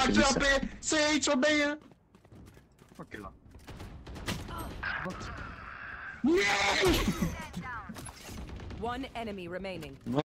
Maak je AP! Sage, wat ben je? Oké dan. Nee! One enemy remaining.